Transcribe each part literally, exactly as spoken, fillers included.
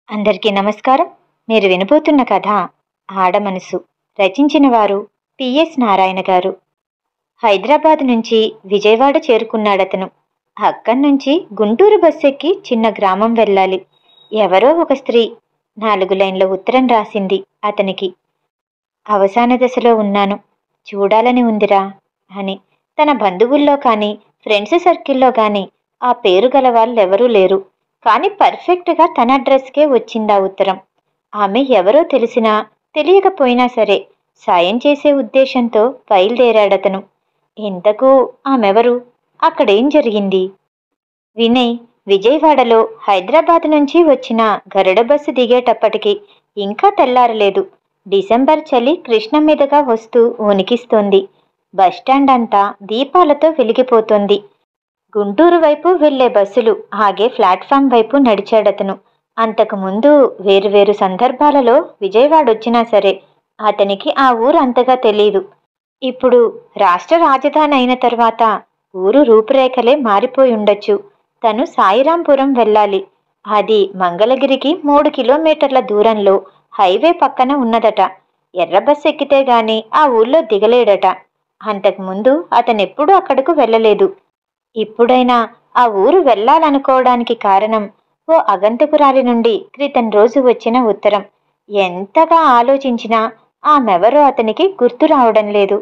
అందరికీ నమస్కారం. మీరు వినబోతున్న కథ ఆడమనసు. రచించిన వారు పిఎస్ నారాయణ గారు. హైదరాబాద్ నుంచి విజయవాడ చేరుకున్నాడతను. అక్కడి నుంచి గుంటూరు బస్ ఎక్కి చిన్న గ్రామం వెళ్ళాలి. ఎవరో ఒక స్త్రీ నాలుగు లైన్ల ఉత్తరం రాసింది అతనికి. అవసాన దశలో ఉన్నాను, చూడాలని ఉందిరా అని. తన బంధువుల్లో కానీ ఫ్రెండ్స్ సర్కిల్లో కానీ ఆ పేరు గల వాళ్ళెవరూ లేరు. కానీ పర్ఫెక్ట్గా తన అడ్రస్కే వచ్చిందా ఉత్తరం. ఆమె ఎవరో తెలిసినా తెలియకపోయినా సరే సాయం చేసే ఉద్దేశంతో బయలుదేరాడతను. ఇంతకు ఆమెవరు? అక్కడేం జరిగింది? వినయ్ విజయవాడలో హైదరాబాద్ నుంచి వచ్చిన గరుడ బస్సు దిగేటప్పటికి ఇంకా తెల్లారలేదు. డిసెంబర్ చలి కృష్ణ మీదుగా వస్తూ వణికిస్తోంది. బస్టాండ్ అంతా దీపాలతో వెలిగిపోతోంది. గుంటూరు వైపు వెళ్లే బస్సులు ఆగే ప్లాట్ఫామ్ వైపు నడిచాడతను. అంతకుముందు వేరువేరు సందర్భాలలో విజయవాడొచ్చినా సరే అతనికి ఆ ఊరు అంతగా తెలీదు. ఇప్పుడు రాష్ట్ర రాజధాని అయిన తర్వాత ఊరు రూపురేఖలే మారిపోయి ఉండొచ్చు. తను సాయిరాంపురం వెళ్ళాలి. అది మంగళగిరికి మూడు కిలోమీటర్ల దూరంలో హైవే పక్కన ఉన్నదట. ఎర్ర బస్ ఎక్కితే గాని ఆ ఊళ్ళో దిగలేడట. అంతకుముందు అతనెప్పుడూ అక్కడకు వెళ్ళలేదు. ఇప్పుడైనా ఆ ఊరు వెళ్ళాలనుకోవడానికి కారణం ఓ అగంతకురాలి నుండి క్రితం రోజు వచ్చిన ఉత్తరం. ఎంతగా ఆలోచించినా ఆమెవరో అతనికి గుర్తు రావడం లేదు.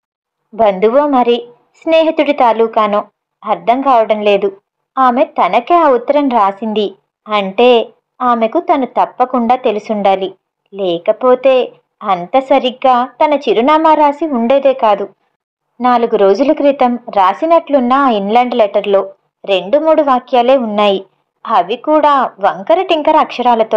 బంధువో మరి స్నేహితుడి తాలూకానో అర్థం కావడం లేదు. ఆమె తనకే ఆ ఉత్తరం రాసింది అంటే ఆమెకు తను తప్పకుండా తెలుసుండాలి. లేకపోతే అంత సరిగ్గా తన చిరునామా రాసి ఉండేదే కాదు. నాలుగు రోజుల క్రితం రాసినట్లున్న ఆ ఇన్లాండ్ లెటర్లో రెండు మూడు వాక్యాలే ఉన్నాయి. అవి కూడా వంకర టింకర అక్షరాలతో.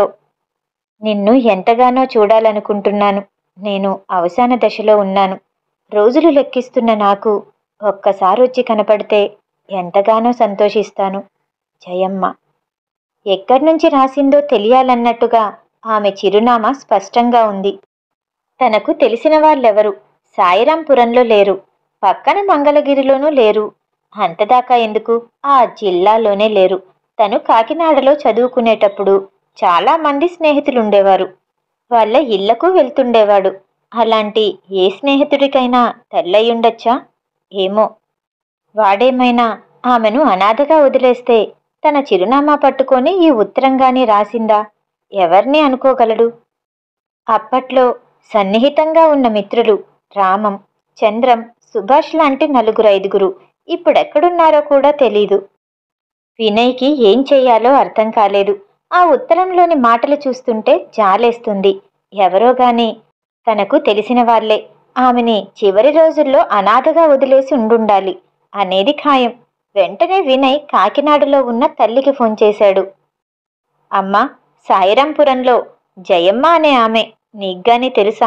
నిన్ను ఎంతగానో చూడాలనుకుంటున్నాను. నేను అవసాన దశలో ఉన్నాను. రోజులు లెక్కిస్తున్న నాకు ఒక్కసారి వచ్చి కనపడితే ఎంతగానో సంతోషిస్తాను. జయమ్మ. ఎక్కడి నుంచి రాసిందో తెలియాలన్నట్టుగా ఆమె చిరునామా స్పష్టంగా ఉంది. తనకు తెలిసిన వాళ్ళెవరు సాయిరాంపురంలో లేరు. పక్కన మంగళగిరిలోనూ లేరు. అంతదాకా ఎందుకు, ఆ జిల్లాలోనే లేరు. తను కాకినాడలో చదువుకునేటప్పుడు చాలా మంది స్నేహితులుండేవారు. వాళ్ళ ఇళ్లకు వెళ్తుండేవాడు. అలాంటి ఏ స్నేహితుడికైనా తల్లయ్యుండొచ్చా? ఏమో. వాడేమైనా ఆమెను అనాథగా వదిలేస్తే తన చిరునామా పట్టుకొని ఈ ఉత్తరంగాని రాసిందా? ఎవర్ని అనుకోగలడు? అప్పట్లో సన్నిహితంగా ఉన్న మిత్రులు రామం, చంద్రం, సుభాష్ లాంటి నలుగురు ఐదుగురు ఇప్పుడెక్కడున్నారో కూడా తెలీదు. వినయ్కి ఏం చెయ్యాలో అర్థం కాలేదు. ఆ ఉత్తరంలోని మాటలు చూస్తుంటే జాలేస్తుంది. ఎవరో గాని తనకు తెలిసిన వాళ్లే ఆమెని చివరి రోజుల్లో అనాథగా వదిలేసి ఉండుండాలి అనేది ఖాయం. వెంటనే వినయ్ కాకినాడలో ఉన్న తల్లికి ఫోన్ చేశాడు. అమ్మా, సాయిరాంపురంలో జయమ్మ అనే ఆమె నీగ్గాని తెలుసా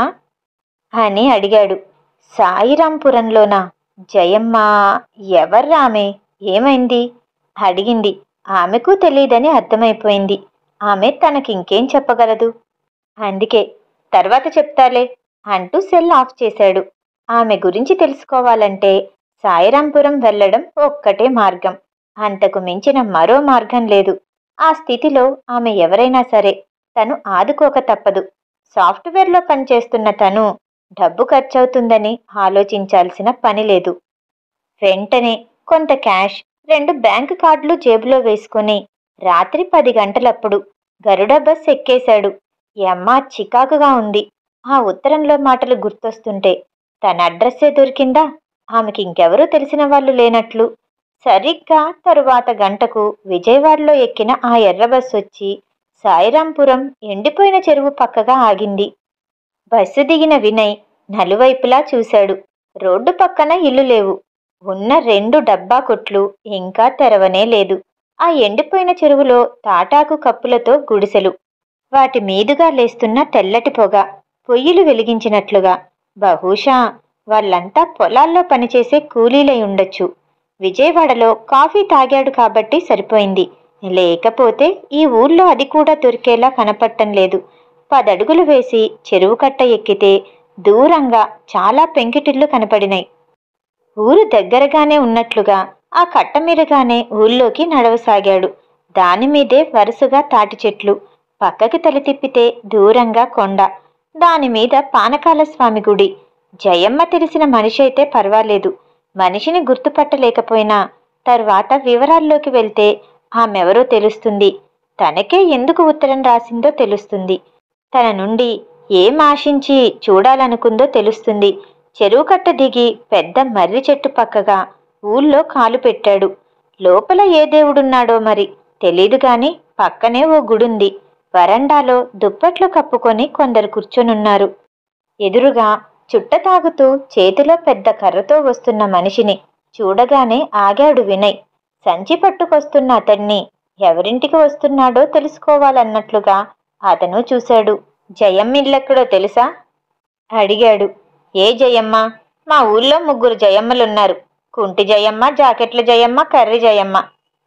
అని అడిగాడు. సాయిరాంపురంలోనా? జయమ్మ ఎవర్రామె? ఏమైంది అడిగింది. ఆమెకు తెలీదని అర్థమైపోయింది. ఆమె తనకింకేం చెప్పగలదు. అందుకే తర్వాత చెప్తాలే అంటూ సెల్ ఆఫ్ చేశాడు. ఆమె గురించి తెలుసుకోవాలంటే సాయిరాంపురం వెళ్ళడం ఒక్కటే మార్గం. అంతకు మించిన మరో మార్గం లేదు. ఆ స్థితిలో ఆమె ఎవరైనా సరే తను ఆదుకోక తప్పదు. సాఫ్ట్వేర్లో పనిచేస్తున్న తను డబ్బు ఖర్చవుతుందని ఆలోచించాల్సిన పని లేదు. వెంటనే కొంత క్యాష్, రెండు బ్యాంకు కార్డులు జేబులో వేసుకుని రాత్రి పది గంటలప్పుడు గరుడ బస్ ఎక్కేశాడు. యమ్మ చికాకుగా ఉంది. ఆ ఉత్తరంలో మాటలు గుర్తొస్తుంటే తన అడ్రస్సే దొరికిందా? ఆమెకి ఇంకెవరూ తెలిసిన వాళ్ళు లేనట్లు. సరిగ్గా తరువాత గంటకు విజయవాడలో ఎక్కిన ఆ ఎర్ర బస్సు వచ్చి సాయిరాంపురం ఎండిపోయిన చెరువు పక్కగా ఆగింది. బస్సు దిగిన వినయ్ నలువైపులా చూశాడు. రోడ్డు పక్కన ఇల్లు లేవు. ఉన్న రెండు డబ్బా కొట్లు ఇంకా తెరవనే లేదు. ఆ ఎండిపోయిన చెరువులో తాటాకు కప్పులతో గుడిసెలు. వాటి మీదుగా లేస్తున్న తెల్లటి పొగ పొయ్యిలు వెలిగించినట్లుగా. బహుశా వాళ్ళంతా పొలాల్లో పనిచేసే కూలీలై ఉండొచ్చు. విజయవాడలో కాఫీ తాగాడు కాబట్టి సరిపోయింది. లేకపోతే ఈ ఊళ్ళో అది కూడా దొరికేలా కనపట్టం లేదు. పదడుగులు వేసి చెరువు కట్ట ఎక్కితే దూరంగా చాలా పెంకిటిళ్ళు కనపడినాయి. ఊరు దగ్గరగానే ఉన్నట్లుగా ఆ కట్ట మీదగానే ఊళ్ళోకి నడవసాగాడు. దానిమీదే వరుసగా తాటి చెట్లు. పక్కకి తల తిప్పితే దూరంగా కొండ, దానిమీద పానకాల స్వామి గుడి. జయమ్మ తెలిసిన మనిషి అయితే పర్వాలేదు, మనిషిని గుర్తుపట్టలేకపోయినా తరువాత వివరాల్లోకి వెళ్తే ఆమెవరో తెలుస్తుంది. తనకే ఎందుకు ఉత్తరం రాసిందో తెలుస్తుంది. తన నుండి ఏం ఆశించి చూడాలనుకుందో తెలుస్తుంది. చెరువు కట్ట దిగి పెద్ద మర్రి చెట్టు పక్కగా ఊళ్ళో కాలు పెట్టాడు. లోపల ఏ దేవుడున్నాడో మరి తెలీదు గాని పక్కనే ఓ గుడుంది. వరండాలో దుప్పట్లు కప్పుకొని కొందరు కూర్చొనున్నారు. ఎదురుగా చుట్ట తాగుతూ చేతిలో పెద్ద కర్రతో వస్తున్న మనిషిని చూడగానే ఆగాడు వినయ్. సంచి పట్టుకొస్తున్న అతన్ని ఎవరింటికి వస్తున్నాడో తెలుసుకోవాలన్నట్లుగా అతను చూశాడు. జయమ్మ ఇల్లెక్కడో తెలుసా అడిగాడు. ఏ జయమ్మ? మా ఊళ్ళో ముగ్గురు జయమ్మలున్నారు. కుంటి జయమ్మ, జాకెట్ల జయమ్మ, కర్రి జయమ్మ.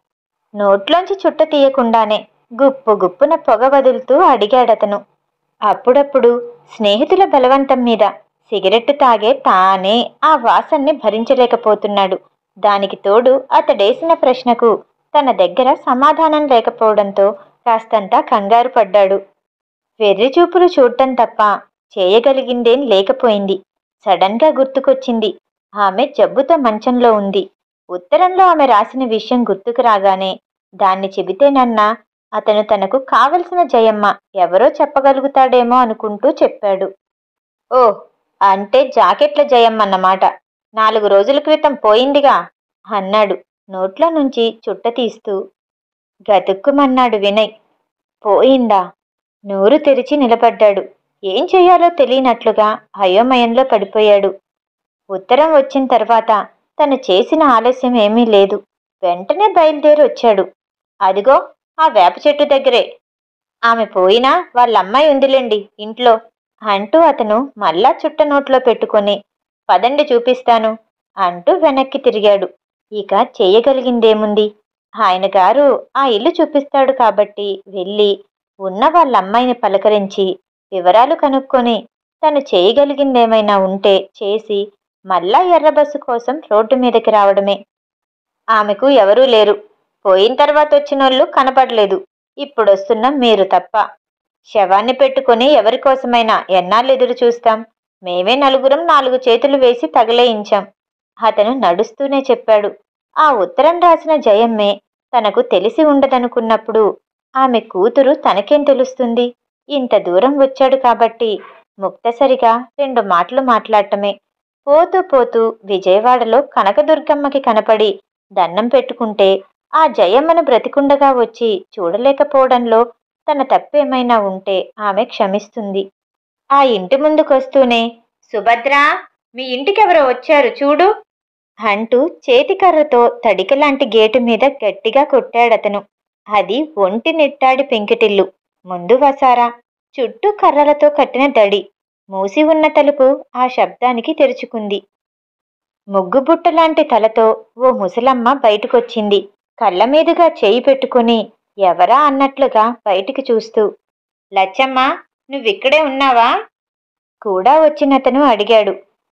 నోట్లోంచి చుట్ట తీయకుండానే గుప్పు గుప్పున పొగ వదులుతూ అడిగాడతను. అప్పుడప్పుడు స్నేహితుల బలవంతం మీద సిగరెట్టు తాగే తానే ఆ వాసన్ని భరించలేకపోతున్నాడు. దానికి తోడు అతడేసిన ప్రశ్నకు తన దగ్గర సమాధానం లేకపోవడంతో కాస్తంతా కంగారు పడ్డాడు. వెర్రిచూపులు చూడటం తప్ప చేయగలిగిందేం లేకపోయింది. సడన్ గా గుర్తుకొచ్చింది, ఆమె జబ్బుతో మంచంలో ఉంది. ఉత్తరంలో ఆమె రాసిన విషయం గుర్తుకు రాగానే దాన్ని చెబితేనన్నా అతను తనకు కావలసిన జయమ్మ ఎవరో చెప్పగలుగుతాడేమో అనుకుంటూ చెప్పాడు. ఓ, అంటే జాకెట్ల జయమ్మ అన్నమాట. నాలుగు రోజుల క్రితం పోయిందిగా అన్నాడు నోట్లో నుంచి చుట్ట తీస్తూ. గతుక్కుమన్నాడు వినయ్. పోయిందా? నోరు తెరిచి నిలబడ్డాడు. ఏం చెయ్యాలో తెలియనట్లుగా అయోమయంలో పడిపోయాడు. ఉత్తరం వచ్చిన తర్వాత తను చేసిన ఆలస్యం ఏమీ లేదు. వెంటనే బయలుదేరి వచ్చాడు. అదిగో ఆ వేప చెట్టు దగ్గరే. ఆమె పోయినా వాళ్ళమ్మాయి ఉందిలేండి ఇంట్లో అంటూ అతను మళ్ళా చుట్ట నోట్లో పెట్టుకొని పదండి చూపిస్తాను అంటూ వెనక్కి తిరిగాడు. ఇక చేయగలిగిందేముంది? ఆయన గారు ఆ ఇల్లు చూపిస్తాడు కాబట్టి వెళ్ళి ఉన్న వాళ్ళమ్మాయిని పలకరించి వివరాలు కనుక్కొని తను చేయగలిగిందేమైనా ఉంటే చేసి మళ్ళా ఎర్రబస్సు కోసం రోడ్డు మీదకి రావడమే. ఆమెకు ఎవరూ లేరు. పోయిన తర్వాత వచ్చినోళ్ళు కనపడలేదు. ఇప్పుడొస్తున్నాం మీరు తప్ప. శవాన్ని పెట్టుకుని ఎవరికోసమైనా ఎన్నాళ్ళు ఎదురు చూస్తాం? మేమే నలుగురం నాలుగు చేతులు వేసి తగలేయించాం అతను నడుస్తూనే చెప్పాడు. ఆ ఉత్తరం రాసిన జయమ్మే తనకు తెలిసి ఉండదనుకున్నప్పుడు ఆమె కూతురు తనకేం తెలుస్తుంది? ఇంత దూరం వచ్చాడు కాబట్టి ముక్తసరిగా రెండు మాటలు మాట్లాడటమే. పోతూ పోతూ విజయవాడలో కనకదుర్గమ్మకి కనపడి దండం పెట్టుకుంటే ఆ జయమ్మను బ్రతికుండగా వచ్చి చూడలేకపోవడంలో తన తప్పేమైనా ఉంటే ఆమె క్షమిస్తుంది. ఆ ఇంటి ముందుకొస్తూనే సుభద్రా, మీ ఇంటికెవరో వచ్చారు చూడు అంటూ చేతికర్రతో తడికలాంటి గేటు మీద గట్టిగా కొట్టాడతను. అది ఒంటి నిట్టాడి పెంకిటిల్లు. ముందు వసారా, చుట్టూ కర్రలతో కట్టిన దడి. మూసి ఉన్న తలుపు ఆ శబ్దానికి తెరుచుకుంది. ముగ్గుబుట్టలాంటి తలతో ఓ ముసలమ్మ బయటకొచ్చింది. కళ్ళ మీదుగా చేయి పెట్టుకుని ఎవరా అన్నట్లుగా బయటికి చూస్తూ. లచ్చమ్మ, నువ్విక్కడే ఉన్నావా కూడా వచ్చినతను అడిగాడు.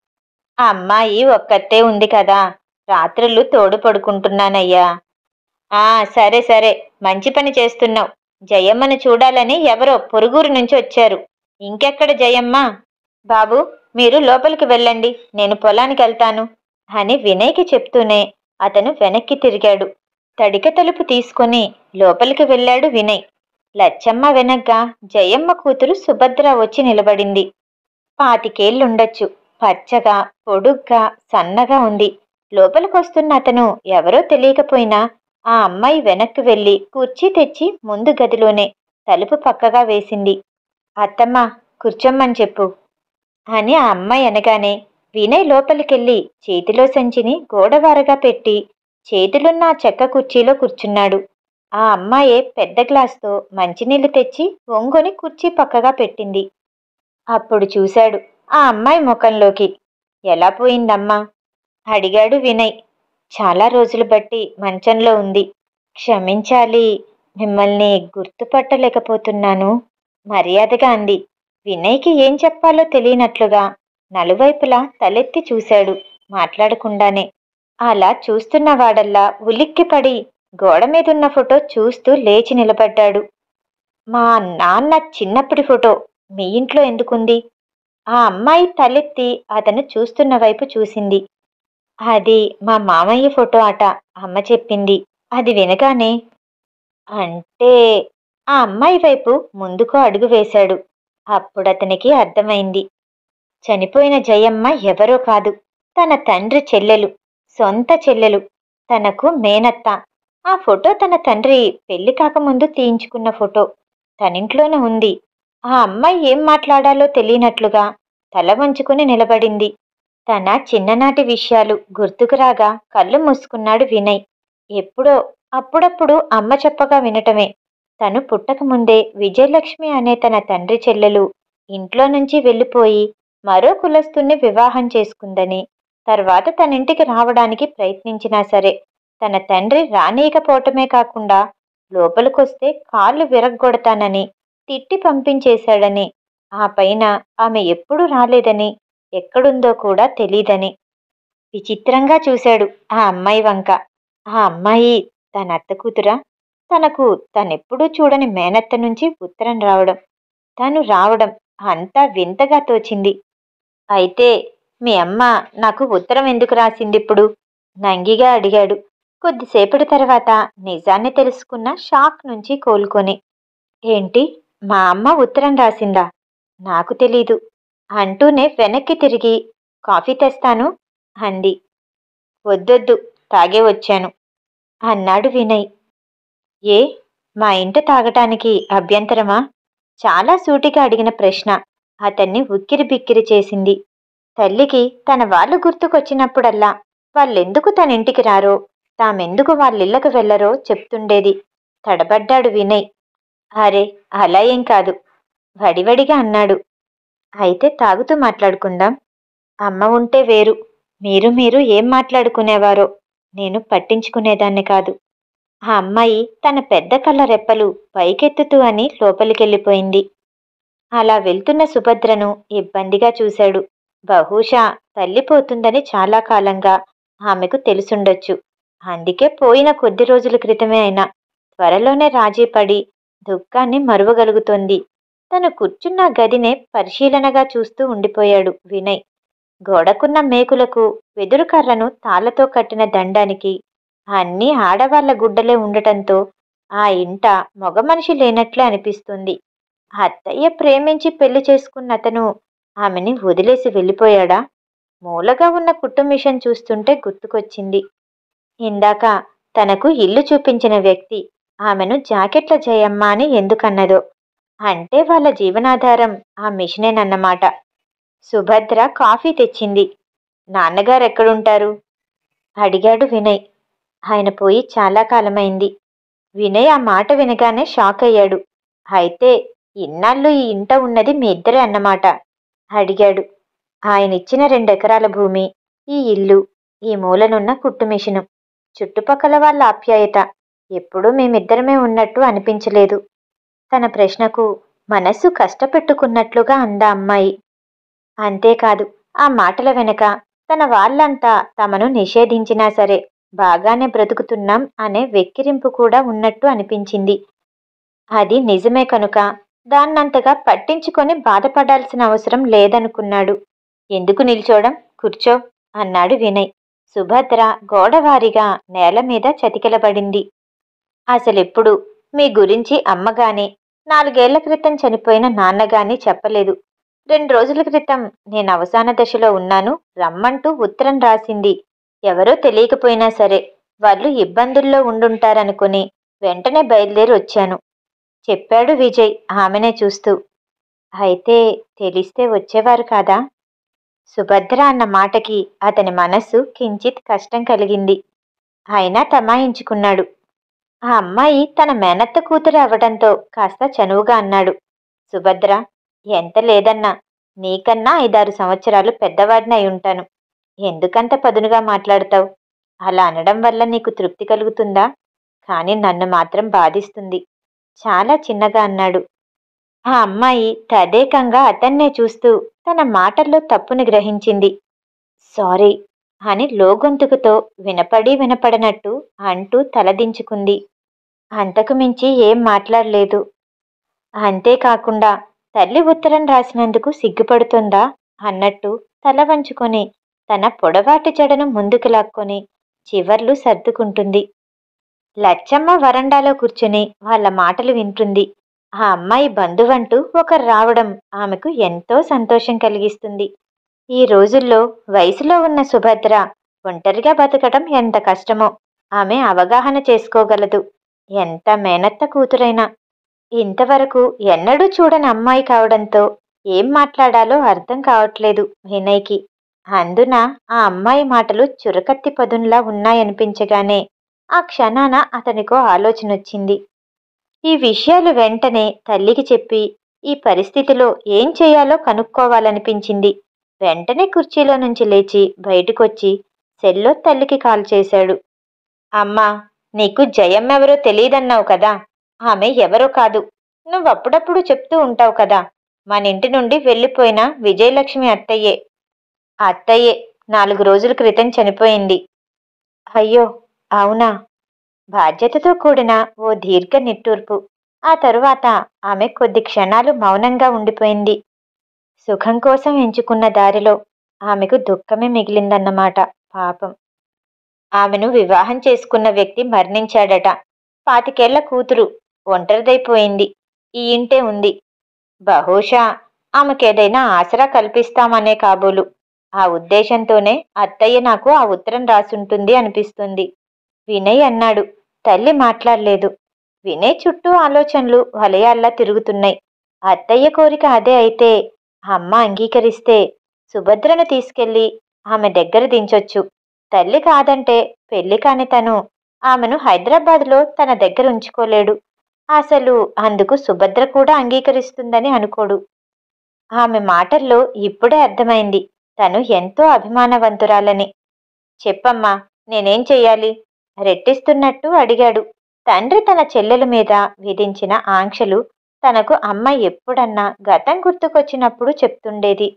ఆ అమ్మాయి ఒక్కతే ఉంది కదా, రాత్రులు తోడు పడుకుంటున్నానయ్యా. ఆ సరే సరే, మంచి పని చేస్తున్నావు. జయమ్మను చూడాలని ఎవరో పొరుగురు నుంచి వచ్చారు. ఇంకెక్కడ జయమ్మ? బాబు, మీరు లోపలికి వెళ్ళండి, నేను పొలానికి వెళ్తాను అని వినయ్కి చెప్తూనే అతను వెనక్కి తిరిగాడు. తడిక తలుపు తీసుకుని లోపలికి వెళ్ళాడు వినయ్. లచ్చమ్మ వెనగ్గా జయమ్మ కూతురు సుభద్ర వచ్చి నిలబడింది. పాతికేళ్లుండొచ్చు. పచ్చగా, పొడుగ్గా, సన్నగా ఉంది. లోపలికొస్తున్న అతను ఎవరో తెలియకపోయినా ఆ అమ్మాయి వెనక్కి వెళ్ళి కుర్చీ తెచ్చి ముందు గదిలోనే తలుపు పక్కగా వేసింది. అత్తమ్మ, కూర్చోమ్మని చెప్పు అని ఆ అమ్మాయి అనగానే వినయ్ లోపలికెళ్ళి చేతిలో సంచిని గోడవారగా పెట్టి చేతులున్న ఆ చెక్క కుర్చీలో కూర్చున్నాడు. ఆ అమ్మాయే పెద్ద గ్లాస్తో మంచినీళ్లు తెచ్చి ఒంగొని కుర్చీ పక్కగా పెట్టింది. అప్పుడు చూశాడు ఆ అమ్మాయి ముఖంలోకి. ఎలా పోయిందమ్మా అడిగాడు వినయ్. చాలా రోజులు బట్టి మంచంలో ఉంది. క్షమించాలి, మిమ్మల్ని గుర్తుపట్టలేకపోతున్నాను మర్యాదగా అంది. వినయ్కి ఏం చెప్పాలో తెలియనట్లుగా నలువైపులా తలెత్తి చూశాడు మాట్లాడకుండానే. అలా చూస్తున్నవాడల్లా ఉలిక్కిపడి గోడ మీదున్న ఫోటో చూస్తూ లేచి నిలబడ్డాడు. మా నాన్న చిన్నప్పటి ఫోటో మీ ఇంట్లో ఎందుకుంది? ఆ అమ్మాయి తలెత్తి అతను చూస్తున్న వైపు చూసింది. అది మా మామయ్య ఫోటో అట అమ్మ చెప్పింది. అది వినగానే అంటే ఆ అమ్మాయి వైపు ముందుకు అడుగు వేశాడు. అప్పుడతనికి అర్థమైంది. చనిపోయిన జయమ్మ ఎవరో కాదు, తన తండ్రి చెల్లెలు, సొంత చెల్లెలు, తనకు మేనత్త. ఆ ఫోటో తన తండ్రి పెళ్లి కాకముందు తీయించుకున్న ఫోటో. తనింట్లోనే ఉంది. ఆ అమ్మాయి ఏం మాట్లాడాలో తెలియనట్లుగా తల వంచుకుని నిలబడింది. తన చిన్ననాటి విషయాలు గుర్తుకు రాగా కళ్ళు మూసుకున్నాడు వినయ్. ఎప్పుడో అప్పుడప్పుడు అమ్మ చెప్పగా వినటమే. తను పుట్టకముందే విజయలక్ష్మి అనే తన తండ్రి చెల్లెలు ఇంట్లో నుంచి వెళ్ళిపోయి మరో కులస్తుణ్ణి వివాహం చేసుకుందని, తర్వాత తనింటికి రావడానికి ప్రయత్నించినా సరే తన తండ్రి రానీయకపోవటమే కాకుండా లోపలికొస్తే కాళ్ళు విరగ్గొడతానని తిట్టి పంపించేశాడని, ఆ పైన ఆమె ఎప్పుడూ రాలేదని, ఎక్కడుందో కూడా తెలీదని. విచిత్రంగా చూశాడు ఆ అమ్మాయి వంక. ఆ అమ్మాయి తన అత్త కూతురా? తనకు తనెప్పుడూ చూడని మేనత్త నుంచి ఉత్తరం రావడం, తను రావడం అంతా వింతగా తోచింది. అయితే మీ అమ్మ నాకు ఉత్తరం ఎందుకు రాసిందిప్పుడు? నంగిగా అడిగాడు. కొద్దిసేపటి తర్వాత నిజాన్ని తెలుసుకున్న షాక్ నుంచి కోలుకొని. ఏంటి, మా అమ్మ ఉత్తరం రాసిందా? నాకు తెలీదు అంటూనే వెనక్కి తిరిగి కాఫీ తెస్తాను అంది. వద్దొద్దు, తాగే వచ్చాను అన్నాడు వినయ్. ఏ, మా ఇంట తాగటానికి అభ్యంతరమా? చాలా సూటిగా అడిగిన ప్రశ్న అతన్ని ఉక్కిరి బిక్కిరి చేసింది. తల్లికి తన వాళ్ళు గుర్తుకొచ్చినప్పుడల్లా వాళ్ళెందుకు తన ఇంటికి రారో, తామెందుకు వాళ్ళిళ్ళకు వెళ్లరో చెప్తుండేది. తడబడ్డాడు వినయ్. అరే, అలా ఏం కాదు వడివడిగా అన్నాడు. అయితే తాగుతూ మాట్లాడుకుందాం. అమ్మ ఉంటే వేరు, మీరు మీరు ఏం మాట్లాడుకునేవారో నేను పట్టించుకునేదాన్ని కాదు. ఆ అమ్మాయి తన పెద్ద కళ్ళ రెప్పలు పైకెత్తుతూ అని లోపలికెళ్ళిపోయింది. అలా వెళ్తున్న సుభద్రను ఇబ్బందిగా చూశాడు. బహుశా తల్లిపోతుందని చాలా కాలంగా ఆమెకు తెలుసుండొచ్చు. అందుకే పోయిన కొద్ది రోజుల క్రితమే అయినా త్వరలోనే రాజీపడి దుఃఖాన్ని మరువగలుగుతోంది. తను కూర్చున్న గదినే పరిశీలనగా చూస్తూ ఉండిపోయాడు వినయ్. గోడకున్న మేకులకు, వెదురు కర్రను తాళ్లతో కట్టిన దండానికి అన్నీ ఆడవాళ్ల గుడ్డలే ఉండటంతో ఆ ఇంట మగ మనిషి లేనట్లే అనిపిస్తుంది. అత్తయ్య ప్రేమించి పెళ్లి చేసుకున్న అతను ఆమెని వదిలేసి వెళ్ళిపోయాడా? మూలగా ఉన్న కుట్టు మిషన్ చూస్తుంటే గుర్తుకొచ్చింది. ఇందాక తనకు ఇల్లు చూపించిన వ్యక్తి ఆమెను జాకెట్ల జయమ్మ అని ఎందుకన్నదో. అంటే వాళ్ళ జీవనాధారం ఆ మిషనేనన్నమాట. సుభద్ర కాఫీ తెచ్చింది. నాన్నగారెక్కడుంటారు? అడిగాడు వినయ్. ఆయన పోయి చాలా కాలమైంది. వినయ్ ఆ మాట వినగానే షాక్ అయ్యాడు. అయితే ఇన్నాళ్ళు ఈ ఇంట ఉన్నది మీ ఇద్దరే అన్నమాట? అడిగాడు. ఆయనిచ్చిన రెండెకరాల భూమి, ఈ ఇల్లు, ఈ మూలనున్న కుట్టు మిషను, చుట్టుపక్కల వాళ్ళ ఆప్యాయత ఎప్పుడూ మేమిద్దరమే ఉన్నట్టు అనిపించలేదు. తన ప్రశ్నకు మనస్సు కష్టపెట్టుకున్నట్లుగా అందా అమ్మాయి. అంతేకాదు, ఆ మాటల వెనక తన వాళ్ళంతా తమను నిషేధించినా సరే బాగానే బ్రతుకుతున్నాం అనే వెక్కిరింపు కూడా ఉన్నట్టు అనిపించింది. అది నిజమే కనుక దాన్నంతగా పట్టించుకొని బాధపడాల్సిన అవసరం లేదనుకున్నాడు. ఎందుకు నిల్చోడం, కూర్చో అన్నాడు వినయ్. సుభద్ర గోడవారిగా నేల మీద చతికిలబడింది. అసలెప్పుడు మీ గురించి అమ్మగాని, నాలుగేళ్ల క్రితం చనిపోయిన నాన్నగాని చెప్పలేదు. రెండు రోజుల క్రితం నేను అవసాన దశలో ఉన్నాను రమ్మంటూ ఉత్తరం రాసింది ఎవరో తెలియకపోయినా సరే వాళ్ళు ఇబ్బందుల్లో ఉండుంటారనుకుని వెంటనే బయలుదేరి వచ్చాను చెప్పాడు విజయ్ ఆమెనే చూస్తూ. అయితే తెలిస్తే వచ్చేవారు కాదా? సుభద్ర అన్న మాటకి అతని మనస్సు కించిత్ కష్టం కలిగింది. అయినా తమాయించుకున్నాడు. ఆ అమ్మాయి తన మేనత్త కూతురు అవడంతో కాస్త చనువుగా అన్నాడు. సుభద్ర, ఎంత లేదన్నా నీకన్నా ఐదారు సంవత్సరాలు పెద్దవాడిని అయి ఉంటాను. ఎందుకంత పదునుగా మాట్లాడతావు? అలా అనడం వల్ల నీకు తృప్తి కలుగుతుందా? కానీ నన్ను మాత్రం బాధిస్తుంది చాలా చిన్నగా అన్నాడు. ఆ అమ్మాయి తదేకంగా అతన్నే చూస్తూ తన మాటల్లో తప్పుని గ్రహించింది. సారీ అని లోగొంతుకుతో వినపడి వినపడనట్టు అంటూ తలదించుకుంది. అంతకు మించి ఏం మాట్లాడలేదు. అంతేకాకుండా తల్లి ఉత్తరం రాసినందుకు సిగ్గుపడుతుందా అన్నట్టు తల వంచుకొని తన పొడవాటి జడను ముందుకు లాక్కొని చివర్లు సర్దుకుంటుంది. లచ్చమ్మ వరండాలో కూర్చుని వాళ్ళ మాటలు వింటుంది. ఆ అమ్మాయి బంధువంటూ ఒకరు రావడం ఆమెకు ఎంతో సంతోషం కలిగిస్తుంది. ఈ రోజుల్లో వయసులో ఉన్న సుభద్ర ఒంటరిగా బతకటం ఎంత కష్టమో ఆమె అవగాహన చేసుకోగలదు. ఎంత మేనత్త కూతురైనా. ఇంతవరకు ఎన్నడూ చూడని అమ్మాయి కావడంతో ఏం మాట్లాడాలో అర్థం కావట్లేదు వినయ్కి. అందున ఆ అమ్మాయి మాటలు చురకత్తి పదున్లా ఉన్నాయనిపించగానే ఆ క్షణాన అతనికో ఆలోచనొచ్చింది. ఈ విషయాలు వెంటనే తల్లికి చెప్పి ఈ పరిస్థితిలో ఏం చేయాలో కనుక్కోవాలనిపించింది. వెంటనే కుర్చీలో నుంచి లేచి బయటకొచ్చి సెల్లో తల్లికి కాల్ చేశాడు. అమ్మా, నీకు జయమ్మెవరో తెలియదన్నావు కదా. ఆమె ఎవరో కాదు, నువ్వప్పుడప్పుడు చెప్తూ ఉంటావు కదా, మన ఇంటి నుండి వెళ్ళిపోయిన విజయలక్ష్మి అత్తయ్యే. అత్తయ్యే నాలుగు రోజుల క్రితం చనిపోయింది. అయ్యో, అవునా? బాధ్యతతో కూడిన ఓ దీర్ఘ నిట్టూర్పు. ఆ తరువాత ఆమె కొద్ది క్షణాలు మౌనంగా ఉండిపోయింది. సుఖం కోసం ఎంచుకున్న దారిలో ఆమెకు దుఃఖమే మిగిలిందన్నమాట. పాపం. ఆమెను వివాహం చేసుకున్న వ్యక్తి మరణించాడట. పాతికేళ్ల కూతురు ఒంటరిదైపోయింది. ఈ ఇంటే ఉంది. బహుశా ఆమెకేదైనా ఆసరా కల్పిస్తామనే కాబోలు. ఆ ఉద్దేశంతోనే అత్తయ్య నాకు ఆ ఉత్తరం రాసుంటుంది అనిపిస్తుంది వినయ్ అన్నాడు. తల్లి మాట్లాడలేదు. వినయ్ చుట్టూ ఆలోచనలు వలయాల్లా తిరుగుతున్నాయి. అత్తయ్య కోరిక అదే అయితే అమ్మ అంగీకరిస్తే సుభద్రను తీసుకెళ్లి ఆమె దగ్గర దించొచ్చు. తల్లి కాదంటే పెళ్లి కాని తను ఆమెను హైదరాబాద్లో తన దగ్గర ఉంచుకోలేడు. అసలు అందుకు సుభద్ర కూడా అంగీకరిస్తుందని అనుకోడు. ఆమె మాటల్లో ఇప్పుడే అర్థమైంది తను ఎంతో అభిమానవంతురాలని. చెప్పమ్మా, నేనేం చెయ్యాలి? రెట్టిస్తున్నట్టు అడిగాడు. తండ్రి తన చెల్లెల మీద విధించిన ఆంక్షలు తనకు అమ్మ ఎప్పుడన్నా గతం గుర్తుకొచ్చినప్పుడు చెప్తుండేది.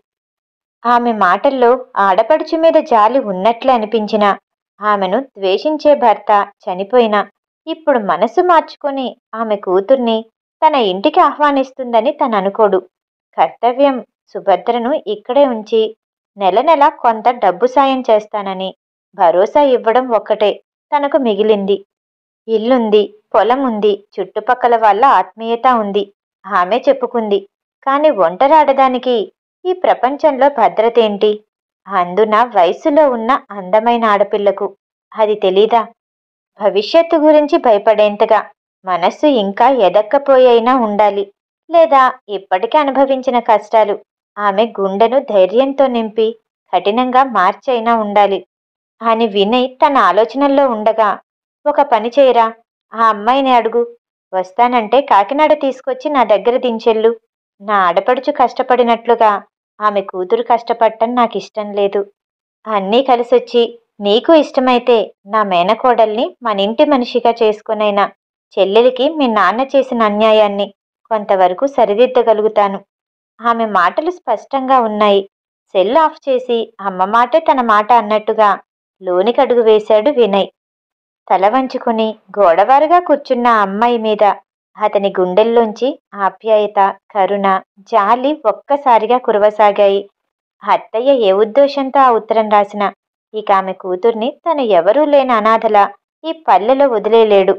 ఆమె మాటల్లో ఆడపడుచు మీద జాలి ఉన్నట్లే అనిపించినా, ఆమెను ద్వేషించే భర్త చనిపోయినా ఇప్పుడు మనసు మార్చుకొని ఆమె కూతుర్ని తన ఇంటికి ఆహ్వానిస్తుందని తను అనుకోడు. కర్తవ్యం సుభద్రను ఇక్కడే ఉంచి నెల నెల కొంత డబ్బు సాయం చేస్తానని భరోసా ఇవ్వడం ఒక్కటే తనకు మిగిలింది. ఇల్లుంది, పొలం ఉంది, చుట్టుపక్కల వాళ్ళ ఆత్మీయత ఉంది. ఆమె చెప్పుకుంది. కాని ఒంటరాడదానికి ఈ ప్రపంచంలో భద్రతేంటి? అందున వయసులో ఉన్న అందమైన ఆడపిల్లకు అది తెలీదా? భవిష్యత్తు గురించి భయపడేంతగా మనస్సు ఇంకా ఎదక్కపోయైనా ఉండాలి. లేదా ఇప్పటికే అనుభవించిన కష్టాలు ఆమె గుండెను ధైర్యంతో నింపి కఠినంగా మార్చైనా ఉండాలి అని వినయ్ తన ఆలోచనల్లో ఉండగా, ఒక పని చేయరా, ఆ అమ్మాయిని అడుగు. వస్తానంటే కాకినాడ తీసుకొచ్చి నా దగ్గర దించెళ్ళు. నా ఆడపడుచు కష్టపడినట్లుగా ఆమె కూతురు కష్టపడటం నాకిష్టం లేదు. అన్నీ కలిసొచ్చి నీకు ఇష్టమైతే నా మేనకోడల్ని మనింటి మనిషిగా చేసుకునైనా చెల్లెలికి మీ నాన్న చేసిన అన్యాయాన్ని కొంతవరకు సరిదిద్దగలుగుతాను. ఆమె మాటలు స్పష్టంగా ఉన్నాయి. సెల్ ఆఫ్ చేసి అమ్మ మాటే తన మాట అన్నట్టుగా లోనికడుగు వేశాడు వినయ్. తల వంచుకుని గోడవారుగా కూర్చున్న అమ్మాయి మీద అతని గుండెల్లోంచి ఆప్యాయత, కరుణ, జాలి ఒక్కసారిగా కురవసాగాయి. అత్తయ్య ఏ ఉద్దేశంతో ఆ ఉత్తరం రాసినా ఇక ఆమె కూతుర్ని తను ఎవరూ లేని అనాథలా ఈ పల్లెలో వదిలేలేడు.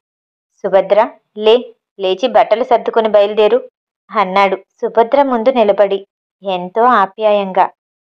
సుభద్ర, లే, లేచి బట్టలు సర్దుకుని బయలుదేరు అన్నాడు సుభద్ర ముందు నిలబడి ఎంతో ఆప్యాయంగా.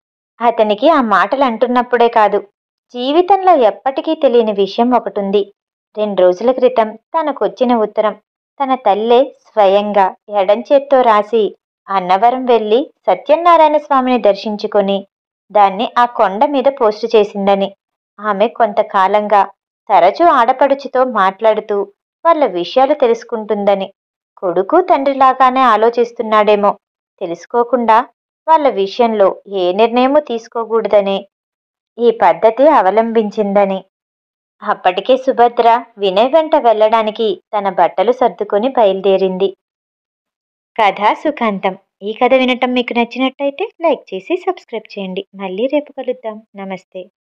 అతనికి ఆ మాటలు అంటున్నప్పుడే కాదు, జీవితంలో ఎప్పటికీ తెలియని విషయం ఒకటుంది. రెండు రోజుల క్రితం తనకొచ్చిన ఉత్తరం తన తల్లే స్వయంగా ఎడంచేత్తో రాసి అన్నవరం వెళ్ళి సత్యనారాయణ స్వామిని దర్శించుకొని దాన్ని ఆ కొండ మీద పోస్టు చేసిందని, ఆమె కొంతకాలంగా తరచూ ఆడపడుచుతో మాట్లాడుతూ వాళ్ళ విషయాలు తెలుసుకుంటుందని, కొడుకు తండ్రిలాగానే ఆలోచిస్తున్నాడేమో, తెలుసుకోకుండా వాళ్ళ విషయంలో ఏ నిర్ణయమూ తీసుకోకూడదని ఈ పద్ధతి అవలంబించిందని. అప్పటికే సుభద్ర వినయ్ వెంట వెళ్ళడానికి తన బట్టలు సర్దుకొని బయలుదేరింది. కథ సుఖాంతం. ఈ కథ వినటం మీకు నచ్చినట్టయితే లైక్ చేసి సబ్స్క్రైబ్ చేయండి. మళ్ళీ రేపు కలుద్దాం. నమస్తే.